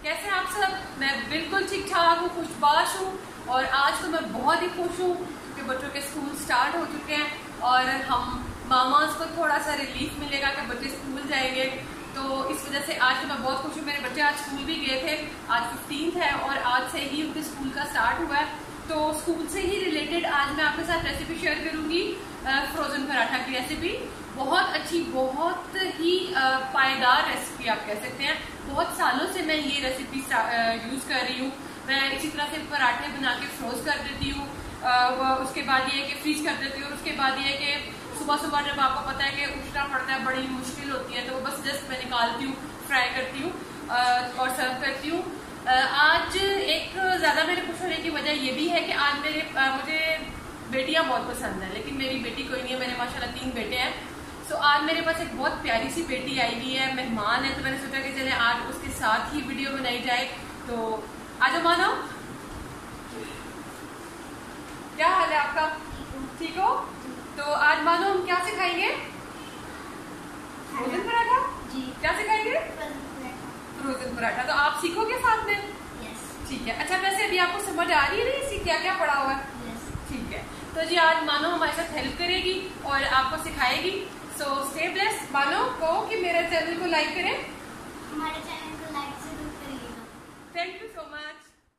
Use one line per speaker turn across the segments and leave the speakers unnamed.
कैसे आप सब? मैं बिल्कुल ठीक ठाक हूँ, खुशबाश हूँ। और आज तो मैं बहुत ही खुश हूँ क्योंकि बच्चों के स्कूल स्टार्ट हो चुके हैं और हम मामाज को थोड़ा सा रिलीफ मिलेगा कि बच्चे स्कूल जाएंगे। तो इस वजह से आज तो मैं बहुत खुश हूँ। मेरे बच्चे आज स्कूल भी गए थे, आज 15 है और आज से ही उनके स्कूल का स्टार्ट हुआ है। तो स्कूल से ही रिलेटेड आज मैं आपके साथ रेसिपी शेयर करूँगी, फ्रोजन पराठा की रेसिपी। बहुत अच्छी, बहुत ही पायदार रेसिपी आप कह सकते हैं। बहुत सालों से मैं ये रेसिपी यूज़ कर रही हूँ। मैं इसी तरह से पराठे बना के फ्रोज कर देती हूँ, उसके बाद ये कि फ्रीज कर देती हूँ और उसके बाद ये कि सुबह सुबह जब आपको पता है कि उठना पड़ता है, बड़ी मुश्किल होती है, तो बस जस्ट मैं निकालती हूँ, फ्राई करती हूँ और सर्व करती हूँ। आज एक ज़्यादा मेरे खुश होने की वजह ये भी है कि आज मुझे बेटियाँ बहुत पसंद है, लेकिन मेरी बेटी कोई नहीं है। मेरे माशाल्लाह 3 बेटे हैं। सो आज मेरे पास एक बहुत प्यारी सी बेटी आई हुई है, मेहमान है, तो मैंने सोचा कि चले आज उसके साथ ही वीडियो बनाई जाए। तो आज मानो, क्या हाल है आपका? ठीक हो? तो आज मानो हम क्या सिखाएंगे? फ्रोजन पराठा जी। क्या सिखाएंगे? फ्रोजन पराठा। तो आप सीखोगे साथ में? ठीक है। अच्छा, वैसे अभी आपको समझ आ रही है ना इसकी क्या क्या पड़ा हुआ है? ठीक है। तो जी आज मानो हमारे साथ हेल्प करेगी और आपको सिखाएगी। So stay blessed. मानो कहो कि मेरे चैनल को लाइक करें।
हमारे चैनल को लाइक जरूर करिएगा।
Thank you so much.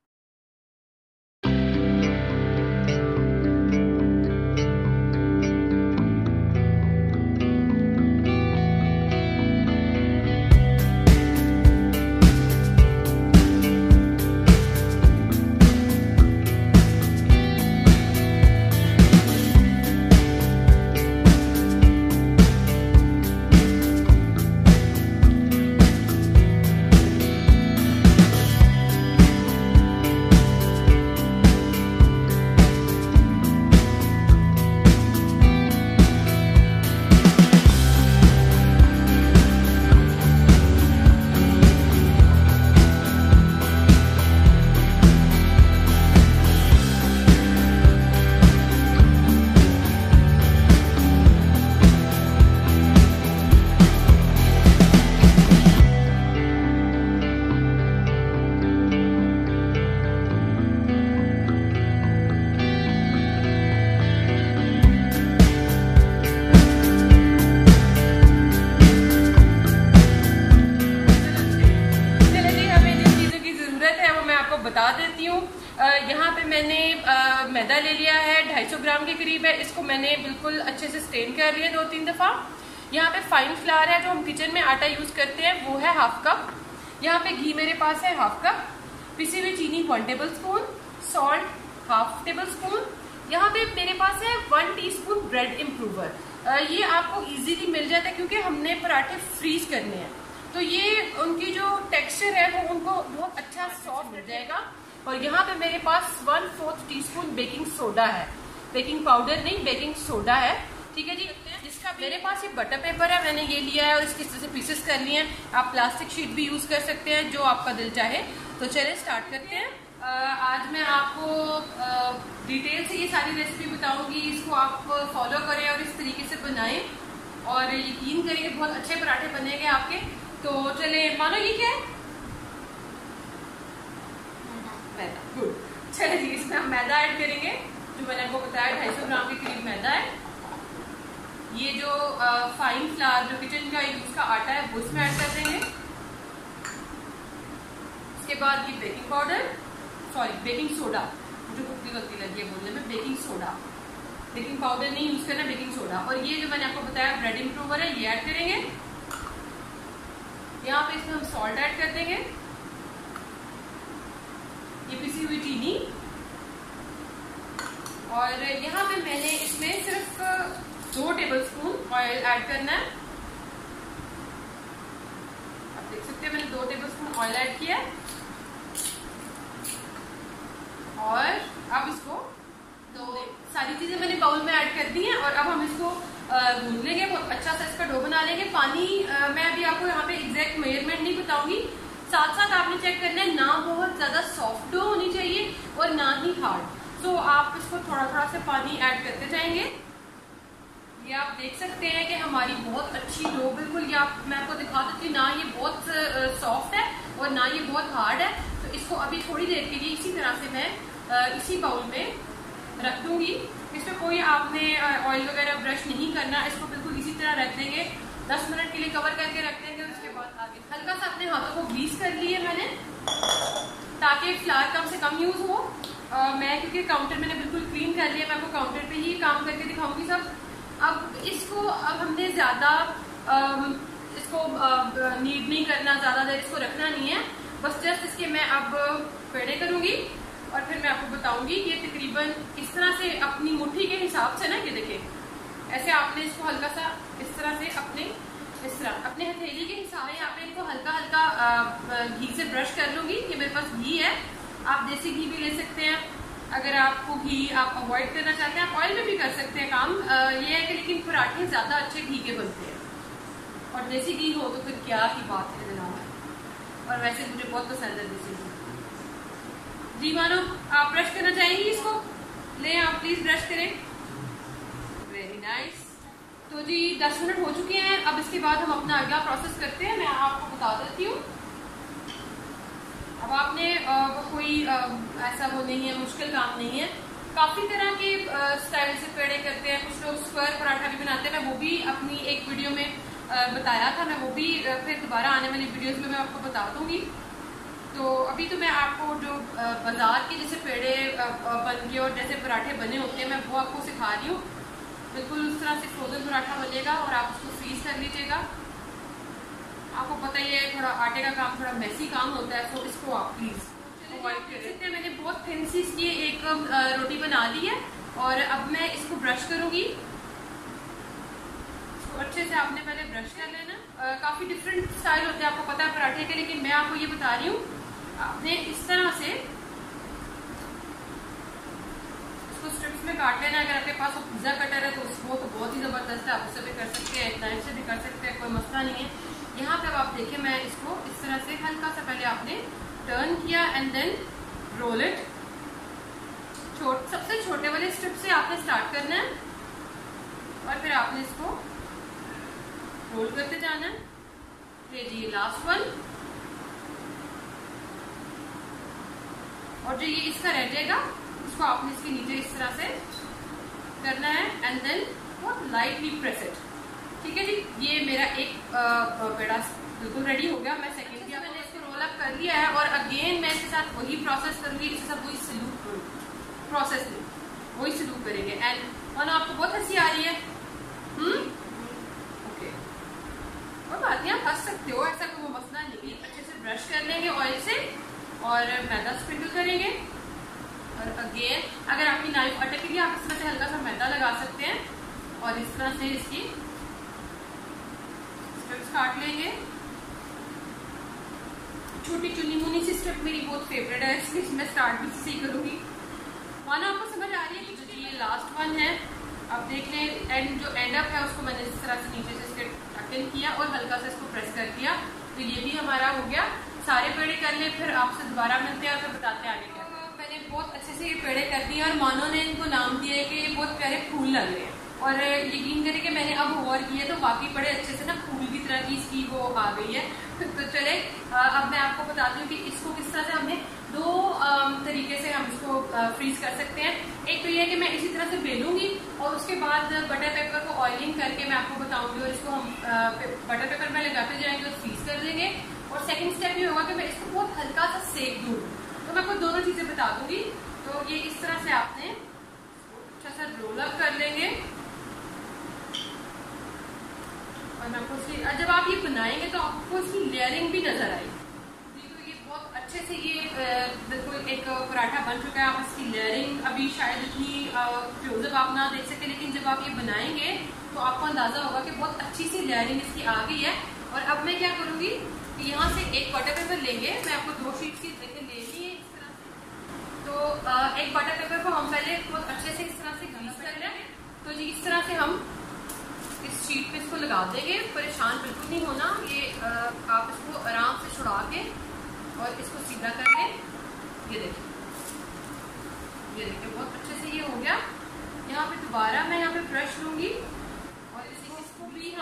बता देती हूँ। यहाँ पे मैंने मैदा ले लिया है, 250 ग्राम के करीब है। इसको मैंने बिल्कुल अच्छे से स्टेन कर लिया 2-3 दफ़ा। यहाँ पे फाइन फ्लावर है जो हम किचन में आटा यूज़ करते हैं, वो है 1/2 कप। यहाँ पे घी मेरे पास है 1/2 कप, पिसी हुई चीनी 1 tablespoon, salt 1/2 tablespoon. यहाँ पे मेरे पास है 1 टीस्पून ब्रेड इम्प्रूवर। ये आपको इजीली मिल जाता है क्योंकि हमने पराठे फ्रीज करने हैं, तो ये उनकी जो टेक्सचर है वो उनको बहुत अच्छा सॉफ्ट मिल जाएगा। और यहाँ पे मेरे पास 1/4 टीस्पून बेकिंग सोडा है, बेकिंग पाउडर नहीं, बेकिंग सोडा है। ठीक है जी। जिसका मेरे पास ये बटर पेपर है, मैंने ये लिया है और इसके तरह से पीसेस कर लिए हैं। आप प्लास्टिक शीट भी यूज कर सकते हैं, जो आपका दिल चाहे। तो चलिए स्टार्ट करते हैं। आज मैं आपको डिटेल से ये सारी रेसिपी बताऊंगी। इसको आप फॉलो करें और इस तरीके से बनाएं और यकीन करें बहुत अच्छे पराठे बनेंगे आपके। तो चले मानो, ये क्या है? मैदा। गुड। चलिए जी, इसमें हम मैदा ऐड करेंगे, जो मैंने आपको बताया 250 ग्राम के करीब मैदा है। ये जो फाइन फ्लावर जो किचन का यूज का आटा है वो इसमें ऐड कर देंगे। उसके बाद ये baking powder, sorry baking soda, मुझे खुद की गलती लगी है बोलने में, बेकिंग सोडा। बेकिंग पाउडर नहीं यूज करना, बेकिंग सोडा। और ये जो मैंने आपको बताया ब्रेड इम्प्रूवर है, ये ऐड करेंगे। यहाँ पे इसमें हम सॉल्ट ऐड कर देंगे, ये पिसी हुई चीनी। और यहाँ पे मैंने इसमें सिर्फ 2 टेबल स्पून ऑयल ऐड करना है। आप देख सकते हैं मैंने 2 टेबल स्पून ऑयल ऐड किया है। और अब इसको, तो सारी चीजें मैंने बाउल में ऐड कर दी हैं और अब हम इसको गूंद लेंगे, बहुत अच्छा सा इसका डो बना लेंगे। पानी मैं अभी आपको यहाँ पे एग्जैक्ट मेजरमेंट नहीं बताऊंगी, साथ साथ आपने चेक करना है ना बहुत ज्यादा सॉफ्ट डो होनी चाहिए और ना ही हार्ड। तो आप इसको थोड़ा थोड़ा से पानी ऐड करते जाएंगे। ये आप देख सकते हैं कि हमारी बहुत अच्छी डो बिल्कुल, ये मैं आपको दिखा देती हूँ ना, ये बहुत सॉफ्ट है और ना ये बहुत हार्ड है। तो इसको अभी थोड़ी देर के लिए इसी तरह से मैं इसी बाउल में रख दूंगी। इसमें कोई आपने ऑयल वगैरह ब्रश नहीं करना, इसको बिल्कुल इसी तरह रख देंगे, 10 मिनट के लिए कवर करके रख देंगे। उसके बाद आगे हल्का सा अपने हाथों को ग्रीस कर लिए मैंने, ताकि फ्लावर कम से कम यूज हो। मैं क्योंकि काउंटर मैंने बिल्कुल क्लीन कर लिया, मैं आपको काउंटर पे ही काम करके दिखाऊंगी सब। अब इसको अब हमने ज्यादा इसको नीड नहीं करना, ज्यादा देर इसको रखना नहीं है, बस जस्ट इसके मैं अब पेड़े करूंगी और फिर मैं आपको बताऊंगी। ये तकरीबन इस तरह से अपनी मुट्ठी के हिसाब से ना, ये देखें ऐसे आपने इसको हल्का सा इस तरह से इस तरह अपने हथेली के हिसाब से आपने इसको हल्का हल्का घी से ब्रश कर लूंगी। ये मेरे पास घी है, आप देसी घी भी ले सकते हैं। अगर आपको घी आप अवॉइड करना चाहते हैं, आप ऑयल में भी कर सकते हैं काम। ये है कि लेकिन पराठे ज्यादा अच्छे घी के बनते हैं, और देसी घी हो तो फिर क्या ही बात है जनाब। और वैसे मुझे बहुत पसंद है देसी घी। जी मानो आप ब्रश करना चाहेंगी इसको, ले आप प्लीज ब्रश करें। Very nice. तो जी 10 मिनट हो चुके हैं। अब इसके बाद हम अपना अगला प्रोसेस करते हैं, मैं आपको बता देती हूँ। अब आपने कोई ऐसा वो नहीं है, मुश्किल काम नहीं है। काफी तरह के स्टाइल से पेड़े करते हैं, कुछ लोग स्क्वायर पराठा भी बनाते हैं। मैं वो भी अपनी एक वीडियो में बताया था, मैं वो भी फिर दोबारा आने वाली वीडियोस में मैं आपको बता दूंगी। तो अभी तो मैं आपको जो बाजार के जैसे पेड़े बन के और जैसे पराठे बने होते हैं, मैं वो आपको सिखा रही हूँ। बिल्कुल उस तरह से फ्रोजन पराठा बनेगा और आप उसको फ्रीज कर लीजिएगा। आपको पता ही है थोड़ा आटे का काम थोड़ा मेसी काम होता है, तो इसको आप प्लीज अवॉइड करें। मैंने बहुत थिन सी इसकी एक रोटी बना ली है और अब मैं इसको ब्रश करूंगी। इसको अच्छे से आपने पहले ब्रश कर लेना। काफी डिफरेंट स्टाइल होते हैं, आपको पता है पराठे के, लेकिन मैं आपको ये बता रही हूँ। आपने इस तरह से इसको स्ट्रिप्स में काट लेना। अगर आपके पास पिज्जा कटर है तो वो तो बहुत ही जबरदस्त है, आप उससे भी कर सकते हैं, नाइफ से भी कर सकते हैं, कोई मसला नहीं है। यहाँ पे अब आप देखें, मैं इसको इस तरह से हल्का सा पहले आपने टर्न किया एंड देन रोल इट। सबसे छोटे वाले स्ट्रिप से आपने स्टार्ट करना है और फिर आपने इसको रोल करते जाना है। ये जी लास्ट वन, और जो ये इसका रह जाएगा इसको आपने इसके नीचे इस तरह से करना है एंड देन बहुत लाइटली प्रेस इट। ठीक है जी, ये मेरा एक पेड़ा बिल्कुल रेडी हो गया। मैं सेकंड किया, मैंने इसको रोल अप कर लिया है और अगेन मैं इसके साथ वही प्रोसेस करूंगी, इसके साथ वही सलूट प्रोसेस में वही सलूट करेंगे। एंड मानो आपको बहुत हंसी आ रही है, ओके, कोई बात नहीं, आप हंस सकते हो, ऐसा कोई मसला नहीं। अच्छे से ब्रश कर लेंगे ऑयल से और मैदा स्प्रिंकल करेंगे। और अगेन अगर आपकी नाइफ अटक गई, आप इस तरह से हल्का सा मैदा लगा सकते हैं और इस तरह से इसकी स्ट्रिप्स काट लेंगे। छोटी चुनी मुनी सी स्ट्रिप मेरी बहुत फेवरेट है, इसलिए मैं स्टार्ट भी से ही करूंगी। मानो आपको समझ आ रही है कि ये लास्ट वन है। अब देख लें, एंड जो एंड अप है उसको मैंने इस तरह से नीचे से इसके अटेंड किया और हल्का सा इसको प्रेस कर दिया। तो ये भी हमारा हो गया। सारे पेड़े कर ले, फिर आपसे दोबारा मिलते हैं और फिर बताते हैं आगे क्या। मैंने बहुत अच्छे से ये पेड़े कर दिए और मानो ने इनको नाम दिया है कि ये बहुत प्यारे फूल लग रहे हैं। और यकीन करें कि मैंने अब और किए तो बाकी बड़े अच्छे से ना फूल की तरह की इसकी वो आ गई है। तो चले अब मैं आपको बताती हूँ कि इसको किस तरह से हमने दो तरीके से हम इसको फ्रीज कर सकते हैं। एक तो ये है कि मैं इसी तरह से बेलूंगी और उसके बाद बटर पेपर को ऑयलिंग करके मैं आपको बताऊंगी और इसको हम बटर पेपर में लगाते जाएंगे और फ्रीज कर देंगे। और सेकंड स्टेप ये होगा कि मैं इसको बहुत हल्का सा सेक दूँ। तो मैं आपको दोनों चीजें बता दूंगी। तो ये इस तरह से आपने अच्छा सा रोल अप कर लेंगे और मैं आपको जब आप ये बनाएंगे तो आपको इसकी लेयरिंग भी नजर आएगी। तो ये बहुत अच्छे से ये बिल्कुल एक पराठा बन चुका है। आप इसकी लेयरिंग अभी शायद इतनी क्लोजअप आप ना देख सके, लेकिन जब आप ये बनाएंगे तो आपको अंदाजा होगा कि बहुत अच्छी सी लेयरिंग इसकी आ गई है। और अब मैं क्या करूंगी कि यहाँ से एक बटर पेपर लेंगे। मैं आपको 2 शीट की देखे ले ली है इस तरह से। तो एक बटर पेपर को हम पहले बहुत अच्छे से इस तरह से ग्रीस कर लें। तो जी इस तरह से हम इस शीट पे इसको लगा देंगे। परेशान बिल्कुल नहीं होना, ये आप इसको आराम से छुड़ा के और इसको सीधा कर लें। ये देखिए, ये देखिए बहुत अच्छे से ये हो गया। यहाँ पे दोबारा मैं यहाँ पे ब्रश लूंगी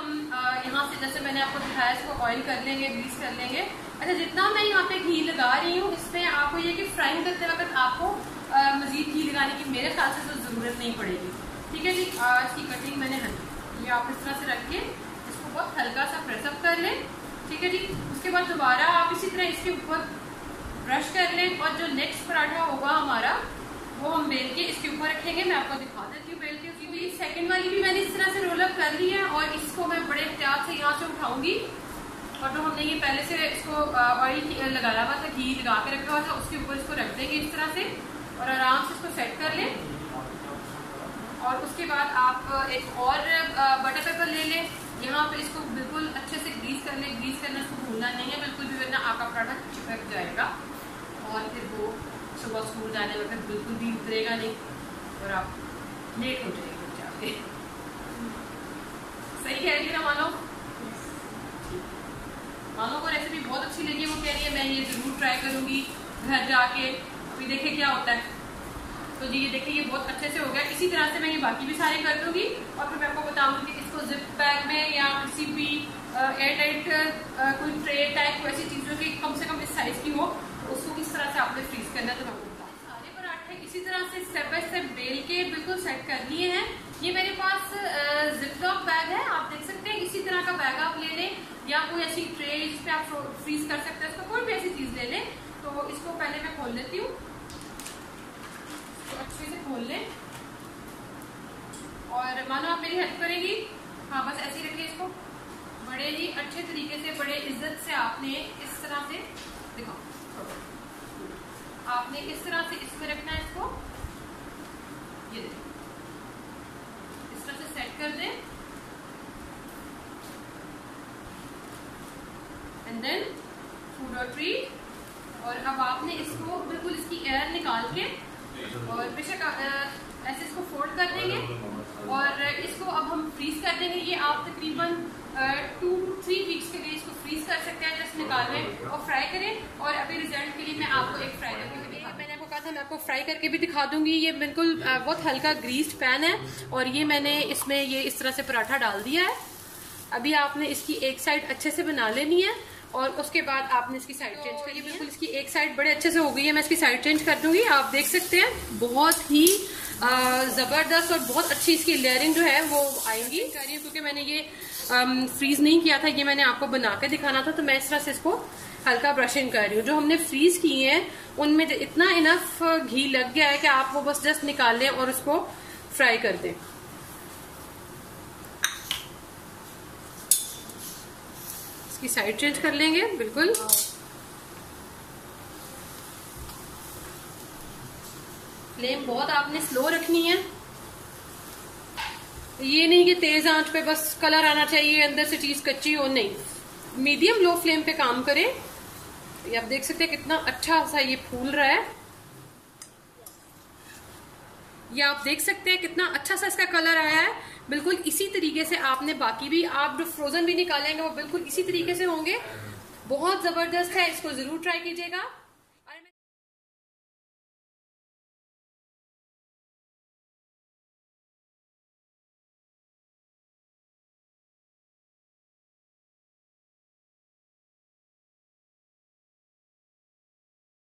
हम यहाँ से जैसे मैंने आपको दिखाया इसको ऑयल कर लेंगे, ग्रीस कर लेंगे। अच्छा, जितना मैं यहाँ पे घी लगा रही हूँ इसमें आपको ये कि फ्राइंग करते वक्त आपको मजीद घी लगाने की मेरे ख्याल से तो ज़रूरत नहीं पड़ेगी। ठीक है जी। इसकी कटिंग मैंने ये आप इस तरह से रख के इसको बहुत हल्का सा प्रेसअप कर लें। ठीक है जी। उसके बाद दोबारा आप इसी तरह इसके ऊपर ब्रश कर लें और जो नेक्स्ट पराठा होगा हमारा वो हम बेल के इसके ऊपर रखेंगे। मैं आपको दिखा देती हूँ बेल के। सेकंड वाली भी मैंने इस तरह से रोल अप कर ली है और इसको मैं बड़े एहतियात से यहाँ से उठाऊंगी और जो हमने ये पहले से इसको ऑयल लगाया हुआ था, घी लगा के रखा हुआ था, उसके ऊपर इसको रख देंगे इस तरह से और आराम से इसको सेट कर लें। और उसके बाद आप एक और बटर पेपर ले लें, यहाँ पे इसको बिल्कुल अच्छे से ग्रीस कर लें। ग्रीस करना इसको भूलना नहीं है बिल्कुल भी, वरना आपका पराठा चिपक जाएगा और फिर वो सुबह स्कूल जाने वक्त बिल्कुल भी उतरेगा नहीं और आप लेट हो जाएंगे जाके। सही कह रही है ना मानो? मानो को रेसिपी बहुत अच्छी लगी, वो कह रही है मैं ये जरूर ट्राई करूंगी घर जाके। अभी देखिए क्या होता है। तो जी ये देखिए ये बहुत अच्छे से हो गया। इसी तरह से मैं ये बाकी भी सारे कर दूंगी और फिर मैं आपको बताऊंगी कि इसको जिप बैग में या किसी भी एयरटाइट कोई ट्रे टाइप ऐसी चीजों की कम से कम इस साइज की हो तो उसको किस तरह से आपने फ्रीज करना है। तो मैं सारे पराठे इसी तरह से स्टेप बाय स्टेप बेल के बिल्कुल सेट कर लिए हैं। ये मेरे पास जिप-लॉक बैग है, आप देख सकते हैं। इसी तरह का बैग आप ले लें या कोई ऐसी ट्रे जिसपे आप फ्रीज कर सकते हैं, इसको कोई भी ऐसी चीज ले लें। तो इसको पहले मैं खोल लेती हूँ, तो अच्छे से खोल लें और मानो आप मेरी हेल्प करेंगी। हाँ बस ऐसे ही रखिए इसको, बड़े ही अच्छे तरीके से बड़े इज्जत से आपने इस तरह से देखो, आपने इस तरह से इसमें रखना है इसको। ये देखो इस तरह से सेट कर दें एंड देन फूड और ट्रीट। और अब आपने इसको बिल्कुल इसकी एयर निकाल के और बेशक ऐसे इसको फोल्ड कर देंगे और इसको अब हम फ्रीज कर देंगे। ये आप तकरीबन 2 to 3 वीक्स के लिए इसको फ्रीज कर सकते हैं। जस्ट निकालें और फ्राई करें। और अभी रिजल्ट के लिए मैं आपको एक फ्राई करके मैंने आपको कहा था मैं आपको फ्राई करके भी दिखा दूंगी। ये बिल्कुल बहुत हल्का ग्रीस्ड पैन है और ये मैंने इसमें ये इस तरह से पराठा डाल दिया है। अभी आपने इसकी एक साइड अच्छे से बना लेनी है और उसके बाद आपने इसकी साइड चेंज करी। बिल्कुल इसकी एक साइड बड़े अच्छे से हो गई है। मैं इसकी साइड चेंज कर दूंगी। आप देख सकते हैं बहुत ही जबरदस्त और बहुत अच्छी इसकी लेयरिंग जो है वो आएंगी। कर रही हूँ क्योंकि मैंने ये फ्रीज नहीं किया था, ये मैंने आपको बना के दिखाना था, तो मैं इस तरह से इसको हल्का ब्रशिंग कर रही हूँ। जो हमने फ्रीज किए हैं उनमें इतना इनफ घी लग गया है कि आप वो बस जस्ट निकाल लें और उसको फ्राई कर दें। इसकी साइड चेंज कर लेंगे बिल्कुल। फ्लेम बहुत आपने स्लो रखनी है, ये नहीं कि तेज आंच पे बस कलर आना चाहिए अंदर से चीज कच्ची हो, नहीं, मीडियम लो फ्लेम पे काम करें। ये आप देख सकते हैं कितना अच्छा सा ये फूल रहा है। ये आप देख सकते हैं कितना अच्छा सा इसका कलर आया है। बिल्कुल इसी तरीके से आपने बाकी भी आप जो फ्रोजन भी निकालेंगे वो बिल्कुल इसी तरीके से होंगे। बहुत जबरदस्त है, इसको जरूर ट्राई कीजिएगा।